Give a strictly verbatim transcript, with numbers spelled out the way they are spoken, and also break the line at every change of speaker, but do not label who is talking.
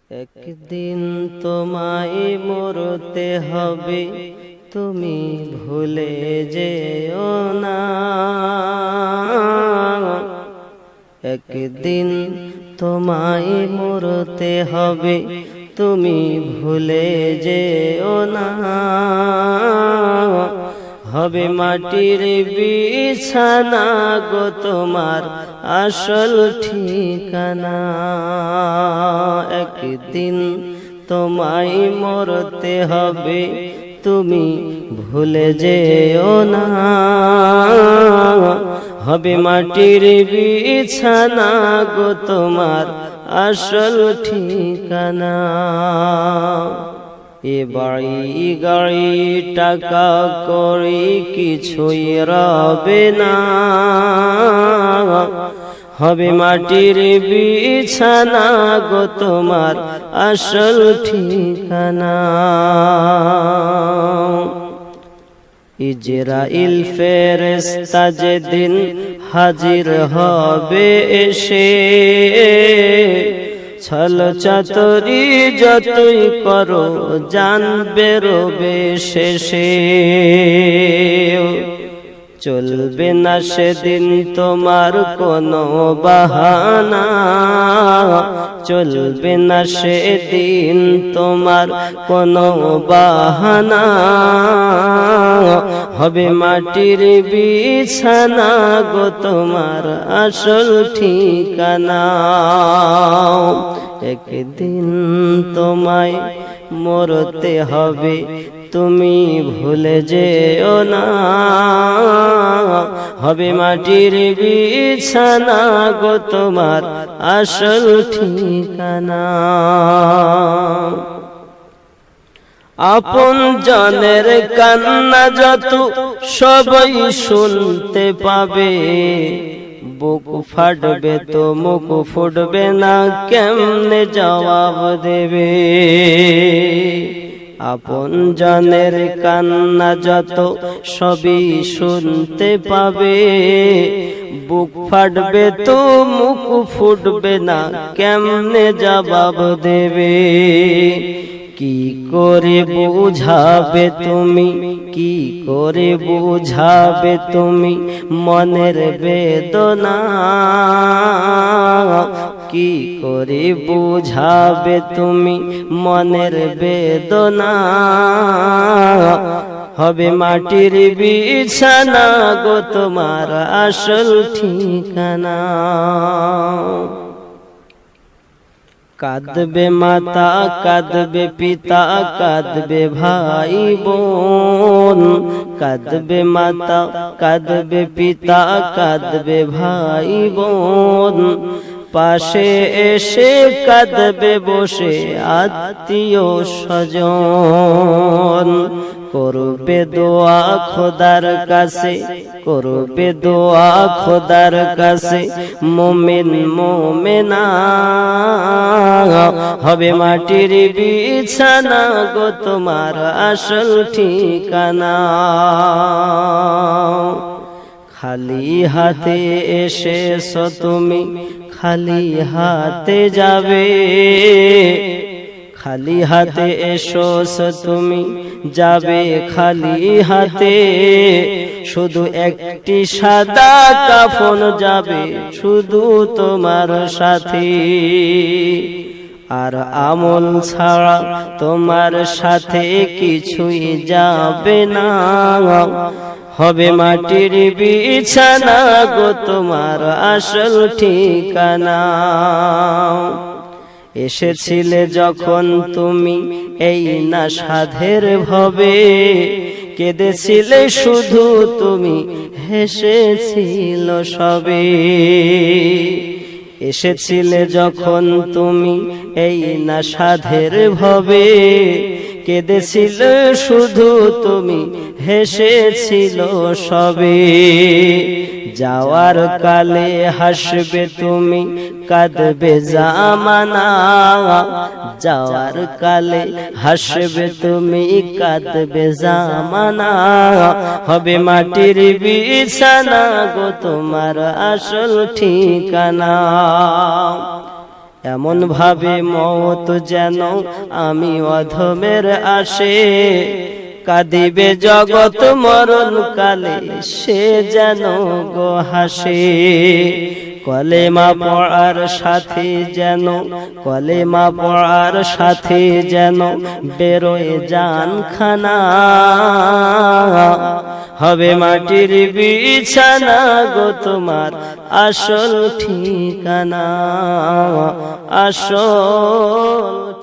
একদিন তোমায় মরতে হবে, তুমি ভুলে যেও না। একদিন তোমায় মরতে হবে, তুমি ভুলে যেও না। হবে মাটির বিছানা গো তোমার আসল ঠিকানা। একদিন তোমায় মরতে হবে, তুমি ভুলে যেও না। হবে মাটির বিছানা গো তোমার আসল ঠিকানা। এ বাড়ি গাড়ি টাকা করি কিছুই রবে না। হবে মাটির বিছানা গো তোমার আসল ঠিকানা। ইজরাইল ফেরেশতা যেদিন হাজির হবে এসে, ছল চাতুরি যতই করো জানবে রবে শেষে। চলবে না সেদিন তোমার কোনো বাহানা, চলবে না সেদিন তোমার কোনো বাহানা। হবে মাটির বিছানা গো তোমার আসল ঠিকানা। একদিন তোমায় মরতে হবে, তুমি ভুলে যেও না। হবে মাটির বিছানা গো তোমার আসল ঠিকানা। আপন জনের কান্না যত সবাই শুনতে পাবে, বুক ফাটবে তো মুখ ফুটবে না, কেমনে জবাব দেবে। আপন জনের কান্না যত সবই শুনতে পাবে, বুক ফাটবে তো মুখ ফুটবে না, কেমনে জবাব দেবে। কি করে বুঝাবে তুমি, কি করে বুঝাবে তুমি মনের বেদনা। কি করে বুঝাবে তুমি মনের বেদনা। হবে মাটির বিছানা গো তোমার আসল ঠিকানা। কাঁদবে মাতা, কাঁদবে পিতা, কাঁদবে ভাই বোন। কাঁদবে মাতা, কাঁদবে পিতা, কাঁদবে ভাই বোন। পাশে এসে কাঁদবে বসে আত্মীয় স্বজন। করবে দোয়া খোদার কাছে, করবে দোয়া খোদার কাছে মুমিন মুমিনা। হবে মাটির বিছানা গো তোমার আসল ঠিকানা। খালি হাতে এসেছো তুমি, খালি হাতে যাবে। খালি হাতে এসোছো তুমি, যাবে খালি হাতে। শুধু একটি সাদা কাফন যাবে শুধু তোমার সাথে। আর আমল ছাড়া তোমার সাথে কিছুই যাবে না। হবে মাটির বিছানা গো তোমার আসল ঠিকানা। এসেছিলে যখন তুমি এই না সাধের ভবে, কেঁদেছিলে শুধু তুমি, হেসেছিল সবে। এসেছিলে যখন তুমি এই না সাধের ভবে, কেঁদেছিল শুধু তুমি, হেসেছিল সবে। যাওয়ার কালে হাসবে তুমি, কাঁদবে জামানা। যাওয়ার কালে হাসবে তুমি, কাঁদবে জামানা। হবে মাটির বিছানা গো তোমার আসল ঠিকানা। এমন ভাবে মওত যেন আমি অধমের আসে, কাঁদিবে জগৎ মরণ কালে সে যেন গো হাসে। কলেমা পড়ার সাথে যেন কলেমা পড়ার সাথে যেন বেরোয় জানখানা, হবে মাটির বিছানা গো তোমার আসল ঠিকানা, আসল